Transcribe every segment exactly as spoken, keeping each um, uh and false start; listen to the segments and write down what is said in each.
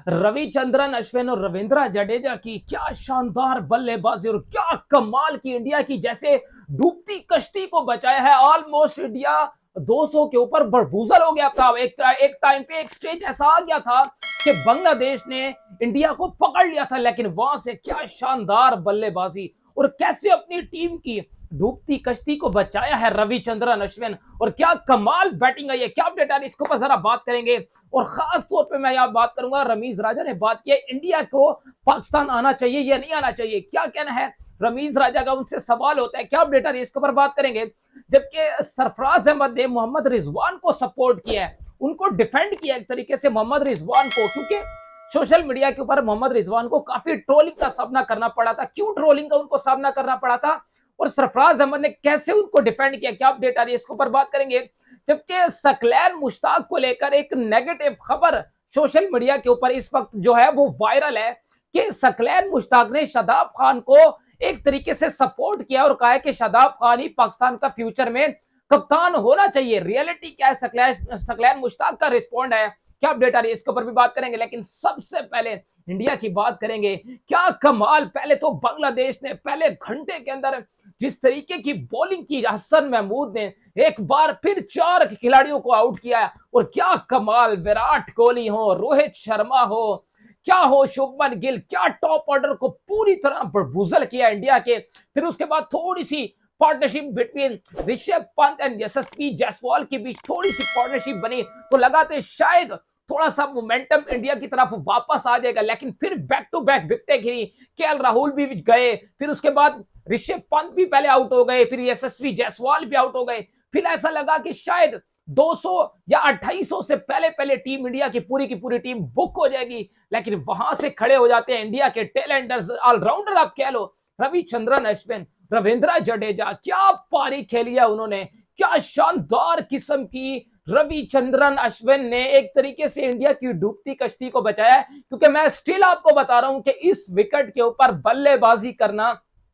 रविचंद्रन अश्विन और रविंद्र जडेजा की क्या शानदार बल्लेबाजी और क्या कमाल की इंडिया की, जैसे डूबती कश्ती को बचाया है। ऑलमोस्ट इंडिया दो सौ के ऊपर बरबूजल हो गया था। एक एक टाइम पे एक स्टेज ऐसा आ गया था कि बांग्लादेश ने इंडिया को पकड़ लिया था, लेकिन वहां से क्या शानदार बल्लेबाजी और कैसे अपनी टीम की डूबती कश्ती को बचाया है रविचंद्रन अश्विन, और क्या कमाल बैटिंग आई है। क्या अपडेट आ रही है इसके ऊपर जरा बात करेंगे। और खास तौर पे मैं यहाँ बात करूंगा, रमीज राजा ने बात की इंडिया को पाकिस्तान आना चाहिए या नहीं आना चाहिए, क्या कहना है रमीज राजा का, उनसे सवाल होता है। क्या अपडेट आ रही है इसके ऊपर बात करेंगे। जबकि सरफराज अहमद ने मोहम्मद रिजवान को सपोर्ट किया है, उनको डिफेंड किया एक तरीके से मोहम्मद रिजवान को, क्योंकि सोशल मीडिया के ऊपर मोहम्मद रिजवान को काफी ट्रोलिंग का सामना करना पड़ा था। क्यों ट्रोलिंग का उनको सामना करना पड़ा था और सरफराज अहमद ने कैसे उनको डिफेंड किया, क्या अपडेट आ रही है इसके ऊपर बात करेंगे। जबकि सकलैन मुश्ताक को लेकर एक नेगेटिव खबर सोशल मीडिया के ऊपर इस वक्त जो है वो वायरल है कि सकलैन मुश्ताक ने शादाब खान को एक तरीके से सपोर्ट किया और कहा है कि शादाब खान ही पाकिस्तान का फ्यूचर में कप्तान होना चाहिए। रियलिटी क्या है, सकलैन सकलैन मुश्ताक का रिस्पॉन्ड है, क्या अपडेट आ रही है इसके ऊपर भी बात करेंगे। लेकिन सबसे पहले इंडिया की बात करेंगे। क्या कमाल, पहले तो बांग्लादेश ने पहले घंटे के अंदर जिस तरीके की बॉलिंग की हसन महमूद ने, एक बार फिर चार खिलाड़ियों को आउट किया। और क्या कमाल, विराट कोहली हो, रोहित शर्मा हो, क्या हो शुभमन गिल, क्या टॉप ऑर्डर को पूरी तरह बरबूजल किया इंडिया के। फिर उसके बाद थोड़ी सी partnership between Rishabh Pant and Yashasvi Jaiswal के बीच थोड़ी सी पार्टनरशिप बनी, तो लगाते शायद थोड़ा सा मोमेंटम इंडिया की तरफ वापस आ जाएगा। लेकिन फिर बैक टू बैक विकेटें गिरी, केएल राहुल भी गए, फिर उसके बाद ऋषभ पंत भी पहले आउट हो गए, फिर यशस्वी जायसवाल भी आउट हो गए। फिर ऐसा लगा कि शायद दो सौ या अट्ठाईस सौ से पहले पहले टीम इंडिया की पूरी की पूरी टीम बुक हो जाएगी। लेकिन वहां से खड़े हो जाते हैं इंडिया के टैलेंटर्स, ऑलराउंडर आप कह लो, रविचंद्रन अश्विन, रविंद्र जडेजा। क्या पारी खेली है उन्होंने, क्या शानदार किस्म की रविचंद्रन अश्विन ने एक तरीके से इंडिया की डूबती कश्ती को बचाया। क्योंकि मैं स्टिल आपको बता रहा हूं कि इस विकेट के ऊपर बल्लेबाजी करना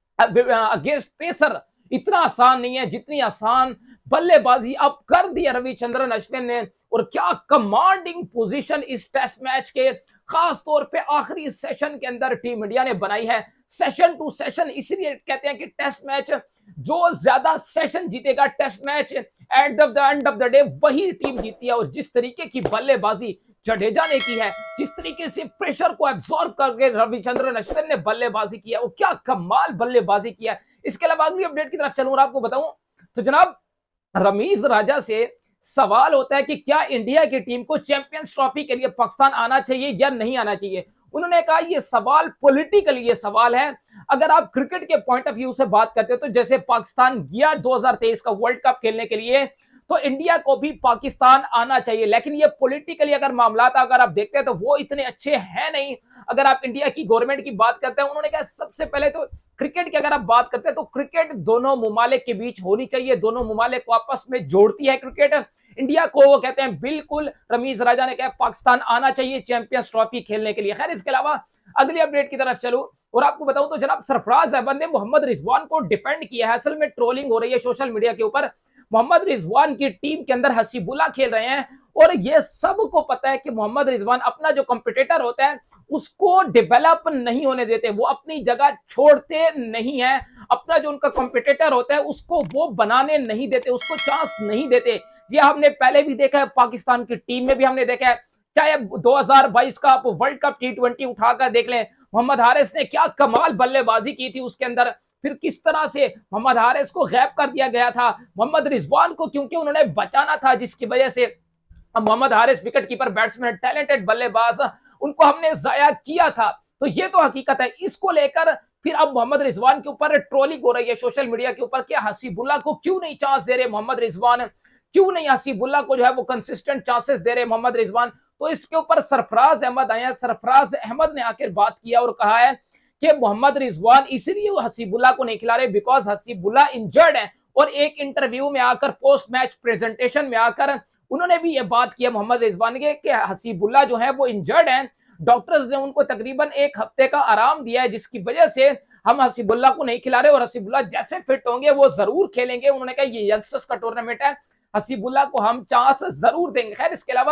अगेंस्ट पेसर इतना आसान नहीं है जितनी आसान बल्लेबाजी अब कर दी रविचंद्रन अश्विन ने। और क्या कमांडिंग पोजीशन इस टेस्ट मैच के खास तौर पे आखिरी सेशन के अंदर टीम इंडिया ने बनाई है। सेशन टू सेशन इसलिए कहते हैं कि टेस्ट मैच जो ज्यादा सेशन जीतेगा test match at the end of the day वही टीम जीती है। और जिस तरीके की बल्लेबाजी जडेजा ने की है, जिस तरीके से प्रेशर को एब्सॉर्ब करके रविचंद्रन अश्विन ने बल्लेबाजी किया, वो क्या कमाल बल्लेबाजी किया। इसके अलावा अगली अपडेट की तरफ चलूं और आपको बताऊं तो जनाब रमीज राजा से सवाल होता है कि क्या इंडिया की टीम को चैंपियंस ट्रॉफी के लिए पाकिस्तान आना चाहिए या नहीं आना चाहिए। उन्होंने कहा यह सवाल पॉलिटिकल ये सवाल है। अगर आप क्रिकेट के पॉइंट ऑफ व्यू से बात करते हो तो जैसे पाकिस्तान गया दो हज़ार तेईस का वर्ल्ड कप खेलने के लिए, तो इंडिया को भी पाकिस्तान आना चाहिए। लेकिन ये पॉलिटिकली अगर मामला था अगर आप देखते हैं तो वो इतने अच्छे हैं नहीं। अगर आप इंडिया की गवर्नमेंट की बात करते हैं, उन्होंने कहा सबसे पहले तो क्रिकेट की अगर आप बात करते हैं तो क्रिकेट दोनों मुमालिक के बीच होनी चाहिए, दोनों मुमालिक को आपस में जोड़ती है क्रिकेट। इंडिया को वो कहते हैं बिल्कुल, रमीज राजा ने कहा पाकिस्तान आना चाहिए चैंपियंस ट्रॉफी खेलने के लिए। खैर इसके अलावा अगली अपडेट की तरफ चलूं और आपको बताऊं तो जनाब सरफराज अहमद ने मोहम्मद रिजवान को डिफेंड किया है। असल में ट्रोलिंग हो रही है सोशल मीडिया के ऊपर, मोहम्मद रिजवान की टीम के अंदर हसीबुल्ला खेल रहे हैं और ये सबको पता है कि मोहम्मद रिजवान अपना जो कॉम्पिटिटर होता है उसको डेवलप नहीं होने देते, वो अपनी जगह छोड़ते नहीं है। अपना जो उनका कॉम्पिटिटर होता है उसको वो बनाने नहीं देते, उसको चांस नहीं देते। ये हमने पहले भी देखा है, पाकिस्तान की टीम में भी हमने देखा है। चाहे दो हज़ार बाईस का आप वर्ल्ड कप टी ट्वेंटी उठाकर देख लें, मोहम्मद हारिस ने क्या कमाल बल्लेबाजी की थी उसके अंदर, फिर किस तरह से मोहम्मद हारिस को गैप कर दिया गया था। मोहम्मद रिजवान को क्योंकि उन्होंने बचाना था, जिसकी वजह से Mohammad Haris wicket keeper batsman talented बल्लेबाज, उनको हमने जाया किया था। तो ये तो हकीकत है। इसको लेकर फिर अब मोहम्मद रिजवान के ऊपर ट्रोलिंग हो रही है सोशल मीडिया के ऊपर, क्या हसीबुल्ला को क्यों नहीं चांस दे रहे मोहम्मद रिजवान, क्यों नहीं हसीबुल्ला को जो है वो कंसिस्टेंट चांसेस दे रहे मोहम्मद रिजवान। तो इसके ऊपर सरफराज अहमद आए हैं। सरफराज अहमद ने आकर बात किया और कहा है कि मोहम्मद रिजवान इसलिए हसीबुल्ला को नहीं खिला रहे बिकॉज हसीबुल्ला इंजर्ड है। और एक इंटरव्यू में आकर पोस्ट मैच प्रेजेंटेशन में आकर उन्होंने भी ये बात किया मोहम्मद रिजवान के कि हसीबुल्ला जो है वो इंजर्ड है, डॉक्टर्स ने उनको तकरीबन एक हफ्ते का आराम दिया है, जिसकी वजह से हम हसीबुल्ला को नहीं खिला रहे और हसीबुल्ला जैसे फिट होंगे वो जरूर खेलेंगे। उन्होंने कहा ये यंगस्टर्स का टूर्नामेंट है, हसीबुल्ला को हम चांस जरूर देंगे। खैर इसके अलावा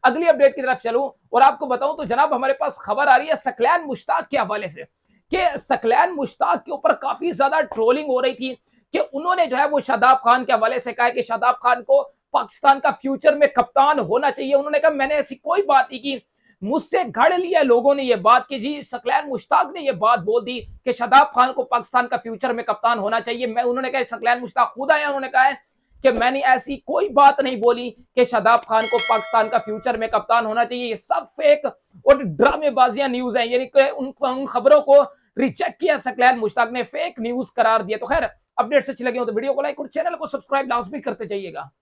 अगली अपडेट की तरफ चलूं और आपको बताऊं तो जनाब हमारे पास खबर आ रही है सकलैन मुश्ताक के हवाले से कि सकलैन मुश्ताक के ऊपर काफी ज्यादा ट्रोलिंग हो रही थी कि उन्होंने जो है वो शादाब खान के हवाले से कहा कि शादाब खान को पाकिस्तान का फ्यूचर में कप्तान होना चाहिए। उन्होंने कहा मैंने ऐसी कोई बात नहीं की, मुझसे घड़ लिया लोगों ने ये बात कि जी सकलैन मुश्ताक ने ये बात बोल दी कि शादाब खान को पाकिस्तान का फ्यूचर में कप्तान होना चाहिए। मैं उन्होंने कहा सकलैन मुश्ताक खुद आया, उन्होंने कहा है कि मैंने ऐसी कोई बात नहीं बोली कि शादाब खान को पाकिस्तान का फ्यूचर में कप्तान होना चाहिए। ये सब फेक और ड्रामेबाजियां न्यूज है, यानी कि उन, उन खबरों को रिजेक्ट किया सकलैन मुश्ताक ने, फेक न्यूज करार दिया। तो खैर अपडेट्स अच्छी लगी हो तो वीडियो को लाइक और चैनल को सब्सक्राइब लाजमी करते जाइएगा।